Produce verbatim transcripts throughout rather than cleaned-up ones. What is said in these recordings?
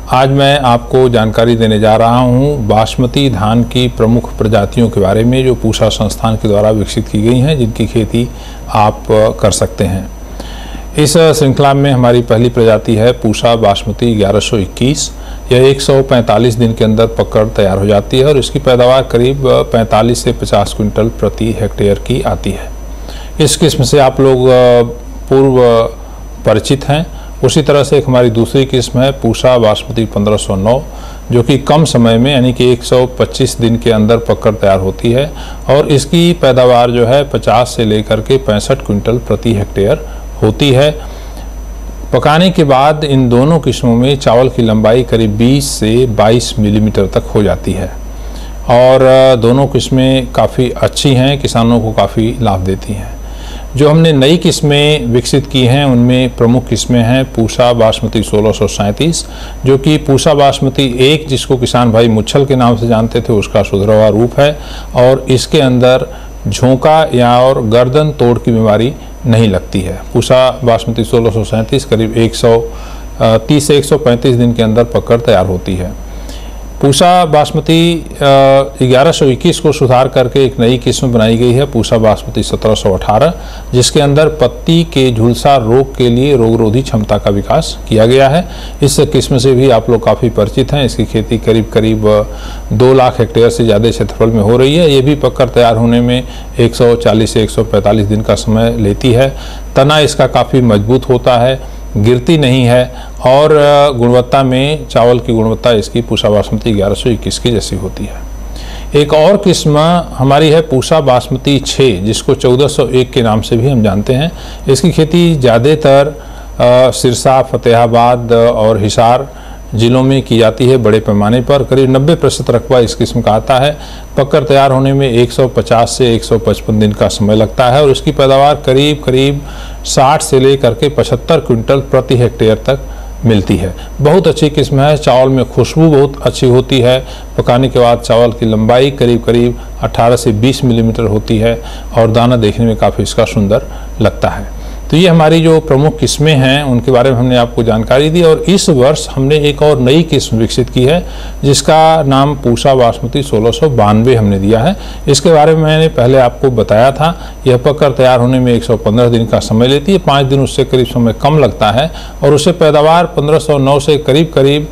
आज मैं आपको जानकारी देने जा रहा हूं बासमती धान की प्रमुख प्रजातियों के बारे में जो पूसा संस्थान के द्वारा विकसित की गई हैं, जिनकी खेती आप कर सकते हैं। इस श्रृंखला में हमारी पहली प्रजाति है पूसा बासमती ग्यारह सौ इक्कीस। यह एक सौ पैंतालीस दिन के अंदर पककर तैयार हो जाती है और इसकी पैदावार करीब पैंतालीस से पचास क्विंटल प्रति हेक्टेयर की आती है। इस किस्म से आप लोग पूर्व परिचित हैं। उसी तरह से एक हमारी दूसरी किस्म है पूसा बासमती पंद्रह सौ नौ, जो कि कम समय में यानी कि एक सौ पच्चीस दिन के अंदर पककर तैयार होती है और इसकी पैदावार जो है पचास से लेकर के पैंसठ क्विंटल प्रति हेक्टेयर होती है। पकाने के बाद इन दोनों किस्मों में चावल की लंबाई करीब बीस से बाईस मिलीमीटर तक हो जाती है और दोनों किस्में काफ़ी अच्छी हैं, किसानों को काफ़ी लाभ देती हैं। जो हमने नई किस्में विकसित की हैं उनमें प्रमुख किस्में हैं पूसा बासमती सोलह सौ सैंतीस, जो कि पूसा बासमती एक, जिसको किसान भाई मुच्छल के नाम से जानते थे, उसका सुधरा हुआ रूप है और इसके अंदर झोंका या और गर्दन तोड़ की बीमारी नहीं लगती है। पूसा बासमती सोलह सौ सैंतीस करीब एक सौ तीस से एक सौ पैंतीस दिन के अंदर पककर तैयार होती है। पूसा बासमती ग्यारह सौ इक्कीस को सुधार करके एक नई किस्म बनाई गई है पूसा बासमती सत्रह सौ अठारह, जिसके अंदर पत्ती के झुलसा रोग के लिए रोगरोधी क्षमता का विकास किया गया है। इस किस्म से भी आप लोग काफ़ी परिचित हैं। इसकी खेती करीब करीब दो लाख हेक्टेयर से ज़्यादा क्षेत्रफल में हो रही है। ये भी पककर तैयार होने में एक सौ चालीस से एक सौ पैंतालीस दिन का समय लेती है। तना इसका काफ़ी मजबूत होता है, गिरती नहीं है और गुणवत्ता में चावल की गुणवत्ता इसकी पूसा बासमती ग्यारह सौ इक्कीस की जैसी होती है। एक और किस्म हमारी है पूसा बासमती छः, जिसको चौदह सौ एक के नाम से भी हम जानते हैं। इसकी खेती ज़्यादातर सिरसा, फतेहाबाद और हिसार जिलों में की जाती है बड़े पैमाने पर। करीब नब्बे प्रतिशत रकबा इस किस्म का आता है। पककर तैयार होने में एक सौ पचास से एक सौ पचपन दिन का समय लगता है और इसकी पैदावार करीब करीब साठ से लेकर के पचहत्तर क्विंटल प्रति हेक्टेयर तक मिलती है। बहुत अच्छी किस्म है। चावल में खुशबू बहुत अच्छी होती है। पकाने के बाद चावल की लंबाई करीब करीब अठारह से बीस मिलीमीटर होती है और दाना देखने में काफ़ी इसका सुंदर लगता है। तो ये हमारी जो प्रमुख किस्में हैं उनके बारे में हमने आपको जानकारी दी और इस वर्ष हमने एक और नई किस्म विकसित की है जिसका नाम पूसा बासमती सोलह सौ बानवे हमने दिया है। इसके बारे में मैंने पहले आपको बताया था। यह पककर तैयार होने में एक सौ पंद्रह दिन का समय लेती है, पाँच दिन उससे करीब समय कम लगता है और उससे पैदावार पंद्रह सौ नौ से करीब करीब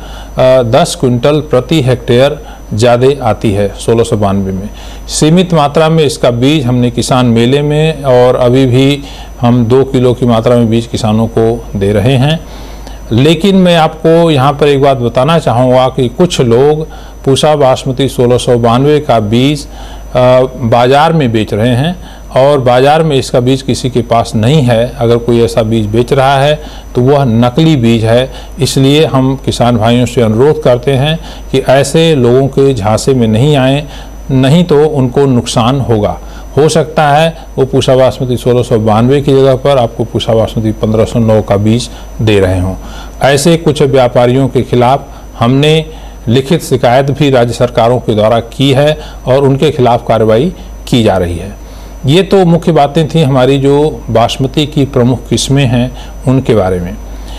दस क्विंटल प्रति हेक्टेयर ज़्यादा आती है सोलह सौ बानवे में। सीमित मात्रा में इसका बीज हमने किसान मेले में और अभी भी हम दो किलो की मात्रा में बीज किसानों को दे रहे हैं। लेकिन मैं आपको यहाँ पर एक बात बताना चाहूँगा कि कुछ लोग पूसा बासमती सोलह सौ बानवे का बीज बाज़ार में बेच रहे हैं और बाज़ार में इसका बीज किसी के पास नहीं है। अगर कोई ऐसा बीज बेच रहा है तो वह नकली बीज है। इसलिए हम किसान भाइयों से अनुरोध करते हैं कि ऐसे लोगों के झांसे में नहीं आएँ, नहीं तो उनको नुकसान होगा। हो सकता है वो पूसा बासमती सोलह सौ बानवे की जगह पर आपको पूसा बासमती पंद्रह सौ नौ का बीज दे रहे हों। ऐसे कुछ व्यापारियों के खिलाफ हमने लिखित शिकायत भी राज्य सरकारों के द्वारा की है और उनके खिलाफ कार्रवाई की जा रही है। ये तो मुख्य बातें थी हमारी जो बासमती की प्रमुख किस्में हैं उनके बारे में।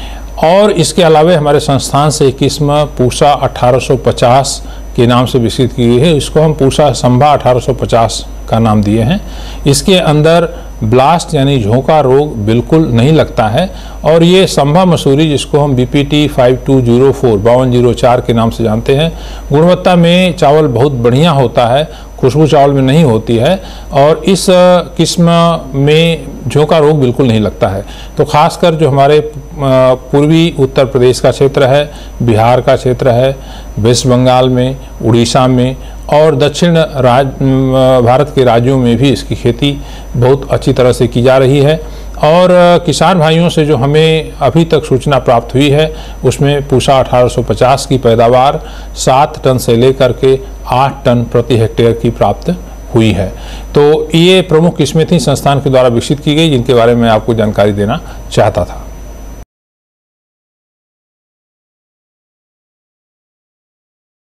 और इसके अलावा हमारे संस्थान से एक किस्म पूसा अठारह सौ पचास के नाम से विकसित की गई है। इसको हम पूसा संभा अठारह सौ पचास का नाम दिए हैं। इसके अंदर ब्लास्ट यानी झोंका रोग बिल्कुल नहीं लगता है और ये संभा मसूरी, जिसको हम B P T five two zero four बावन जीरो चार के नाम से जानते हैं, गुणवत्ता में चावल बहुत बढ़िया होता है, खुशबू चावल में नहीं होती है और इस किस्म में झोंका रोग बिल्कुल नहीं लगता है। तो खासकर जो हमारे पूर्वी उत्तर प्रदेश का क्षेत्र है, बिहार का क्षेत्र है, वेस्ट बंगाल में, उड़ीसा में और दक्षिण राज भारत के राज्यों में भी इसकी खेती बहुत अच्छी तरह से की जा रही है। और किसान भाइयों से जो हमें अभी तक सूचना प्राप्त हुई है उसमें पूसा अठारह सौ पचास की पैदावार सात टन से लेकर के आठ टन प्रति हेक्टेयर की प्राप्त हुई है। तो ये प्रमुख किस्में थी संस्थान के द्वारा विकसित की गई जिनके बारे में आपको जानकारी देना चाहता था।